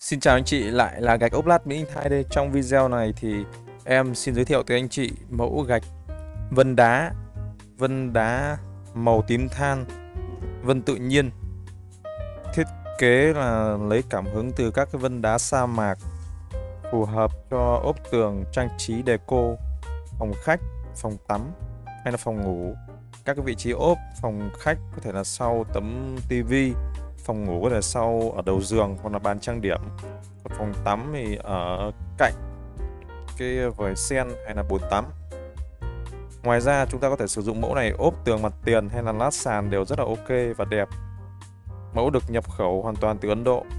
Xin chào anh chị, lại là gạch ốp lát Mỹ Anh Thai đây. Trong video này thì em xin giới thiệu tới anh chị mẫu gạch vân đá, vân đá màu tím than, vân tự nhiên. Thiết kế là lấy cảm hứng từ các cái vân đá sa mạc, phù hợp cho ốp tường, trang trí deco, phòng khách, phòng tắm hay là phòng ngủ. Các cái vị trí ốp, phòng khách có thể là sau tấm tivi, phòng ngủ có thể sau ở đầu giường hoặc là bàn trang điểm. Còn phòng tắm thì ở cạnh cái vòi sen hay là bồn tắm. Ngoài ra chúng ta có thể sử dụng mẫu này ốp tường mặt tiền hay là lát sàn đều rất là ok và đẹp. Mẫu được nhập khẩu hoàn toàn từ Ấn Độ.